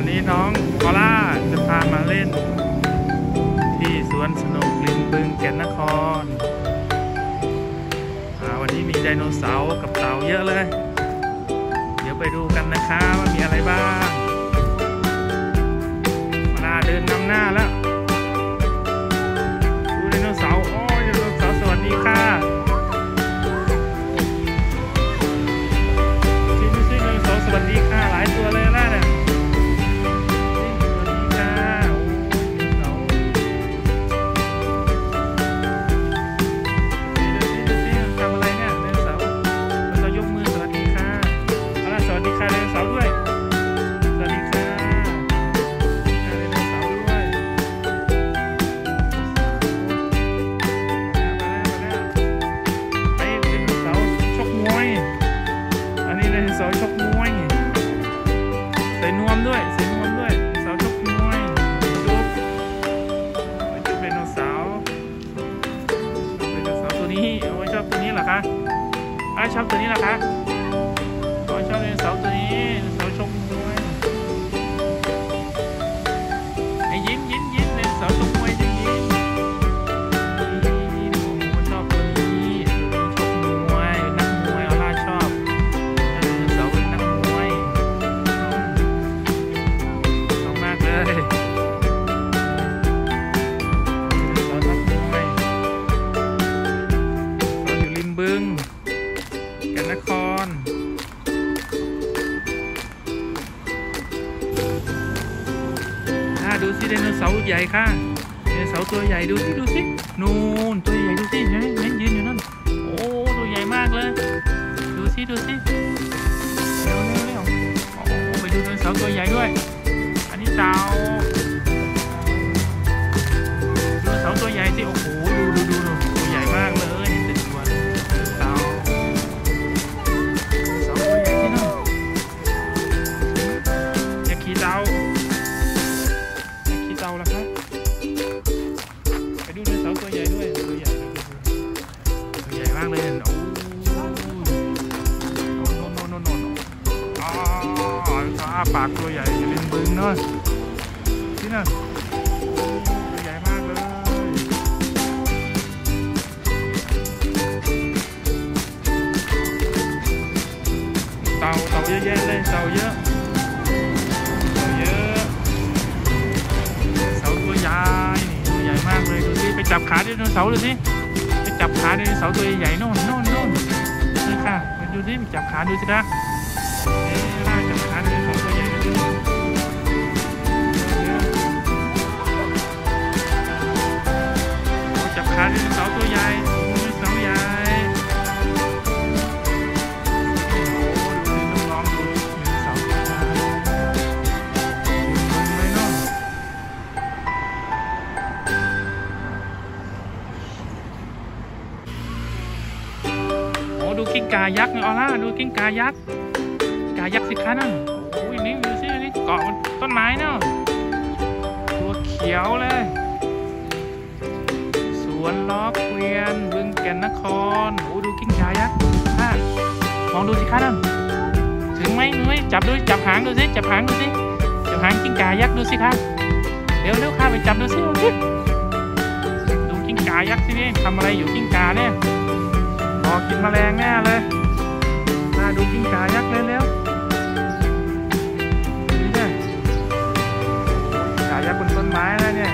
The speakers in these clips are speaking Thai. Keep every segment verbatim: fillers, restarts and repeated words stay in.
นี้น้องกอล่าจะพามาเล่นที่สวนสนุกริมบึงแก่นนครวันนี้มีไดโนเสาร์กับเต่าเยอะเลยเดี๋ยวไปดูกันนะคะว่ามีอะไรบ้างมาเดินนำหน้าแล้วดูไดโนเสาร์โอ้ยไดโนเสาร์สวัสดีค่ะชิมดูสิไดโนเสาร์สวัสดีค่ะหลายตัวเลยนะเนี่ยเสาชกมวยใส่นวมด้วยใส่นวมด้วยเสาชกมวยจุ๊บไปจุ๊บไดโนเสาร์ไดโนเสาร์ตัวนี้โอ้ยชอบตัวนี้เหรอคะอ้าชอบตัวนี้เหรอคะโอ้ยชอบไดโนเสาร์ตัวนี้เสาชกมวยไอ้ยิ้มยิ้มยิ้มไดโนเสาร์ชกมวยยิ้มยิ้มชอบตัวนี้ชกมวยนักมวยออร่าชอบบึงแก่นนครดูสิไดโนเสาร์ใหญ่ค่ะไดโนเสาร์ตัวใหญ่ดูสิดูสินู่นตัวใหญ่ดูสิเห็นไหมยืนอยู่นั่นโอ้ตัวใหญ่มากเลยดูสิดูสิเร็วเร็วเร็วโอ้ไปดูไดโนเสาร์ตัวใหญ่ด้วยอันนี้เต่าไดโนเสาร์ตัวใหญ่สิโอ้โหดูดูดูดูตัวใหญ่มากเลยเต่าขี่เต่าล่ะครับไปดูไดโนเสาร์ตัวใหญ่ด้วยตัวใหญ่ตัวใหญ่มากเลยโอ้โนโนโนโนอ๋ออ้าปากตัวใหญ่อยู่ริมบึงเนาะนี่นะตัวใหญ่มากเลยเต่าเต่าเยอะแยะเลยเต่าเยอะตัวใหญ่มากเลยดูสิไปจับขาไดโนเสาร์ดูสิไปจับขาไดโนเสาร์ตัวใหญ่โน่นโน่นโน่นเลยค่ะไปดูสิไปจับขาดูสิคะเอ๊ะจับขาไดโนเสาร์ตัวใหญ่ดูสิจับขาไดโนเสาร์ตัวใหญ่ไดโนเสาร์ใหญ่ดูกิ้งก่ายักษ์นี่ออร่าดูกิ้งก่ายักษ์ก่ายักษ์สิคะนั่นโอ้ยนี่ดูสินี่เกาะต้นไม้เนาะตัวเขียวเลยสวนล้อเกวียนบึงแก่นนครโอ้ดูกิ้งก่ายักษ์ค่ะมองดูสิคะนั่นถึงไหมนุ้ยจับดูจับหางดูสิจับหางดูสิจับหางกิ้งก่ายักษ์ดูสิคะเร็วเร็วค่ะไปจับดูสิดูกิ้งก่ายักษ์สินี่ทำอะไรอยู่กิ้งก่าเนี่ยรอกินแมลงแน่เลยมาดูกิ้งก่ายักษ์เร็วๆนี่เนี่ยกิ้งก่ายักษ์บนต้นไม้แล้วเนี่ย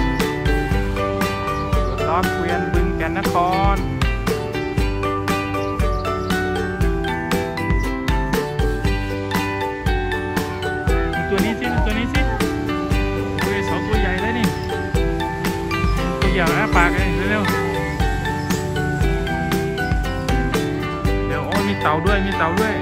สวนล้อเกวียนบึงแก่นนครตัวนี้สิตัวนี้สิตัวสองตัวใหญ่เลยนี่ตัวใหญ่นะปากเลยเร็วๆมีเต่าด้วยมีเต่าด้วย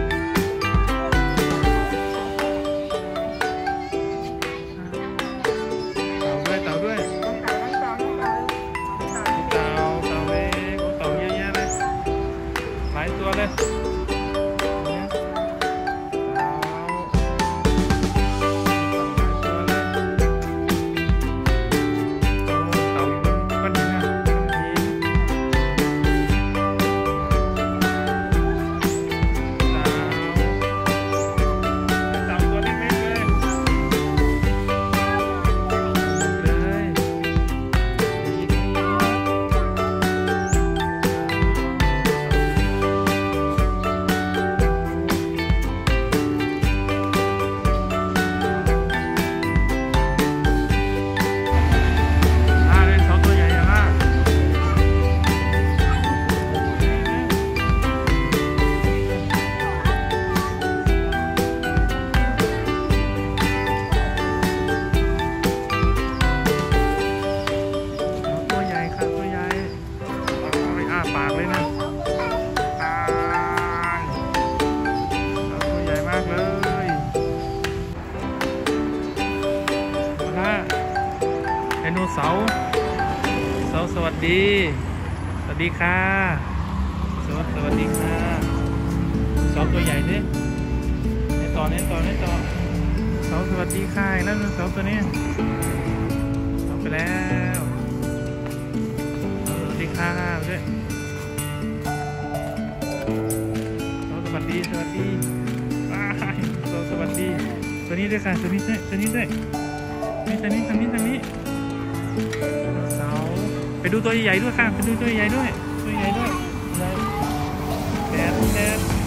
เต่าด้วยเต่าด้วยเต่าเต่าเล็กเต่าเยอะแยะเลยหลายตัวเลยากเลยมาไดโนเสาร์เสาสวัสดีสวัสดีค่ะสวัสสวัสดีค่ะเสาตัวใหญ่ดิในต่อในต่อในต่อเสาสวัสดีค่ะแล้วเสาตัวนี้เอาไปแล้วสวัสดีค่ะด้วยเสาสวัสดีสวัสดีว้ายเสาสวัสดีตัวนี้ด้วยค่ะตัวนี้ด้วยตัวนี้ด้วยนี่ตัวนี้ทางนี้ทางนี้เสาไปดูตัวใหญ่ด้วยค่ะไปดูตัวใหญ่ด้วยตัวใหญ่ด้วยแดดแดด